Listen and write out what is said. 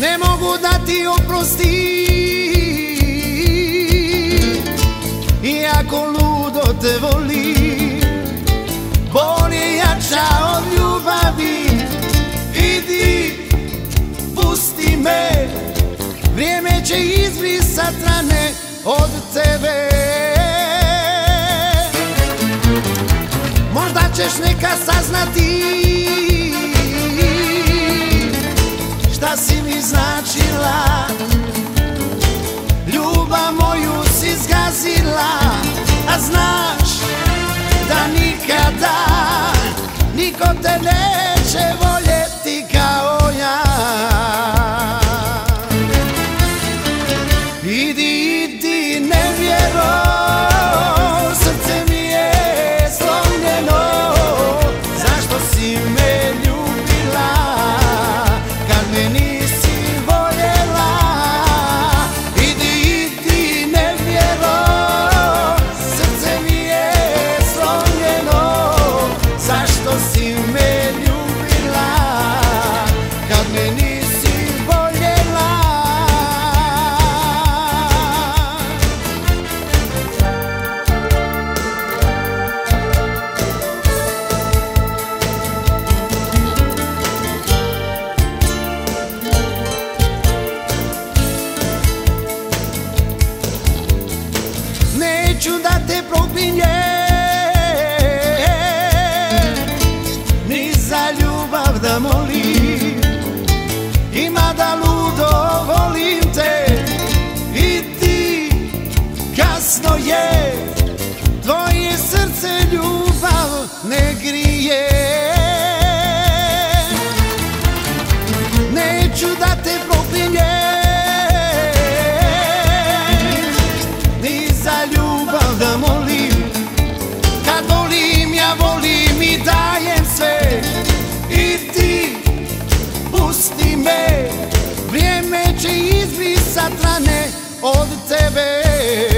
ne mogu da ti oprostim, iako ludo te volim. Bol je jača od ljubavi, idi, pusti me, vrijeme će izbrisat rane od tebe. Možda ćeš nekad saznati šta si mi značila, ljubav moju si zgazila, a znaš da nikada niko te neće voljeti kao ja. Idi, idi, nevjero, srce mi je slomljeno, zašto si me ljubila kad me nisi voljela. Idi, idi, nevjero, srce mi je slomljeno, zašto si me ljubila kad me nisi voljela. Neću da te proklinjem, ni za ljubav da molim, ima da ludo volim te. I ti, kasno je, tvoje srce ljubav ne grije. Neću da te proklinjem, ni za ljubav da molim, kad volim ja volim i dajem sve. I ti, pusti me, vrijeme će izbrisat rane od tebe.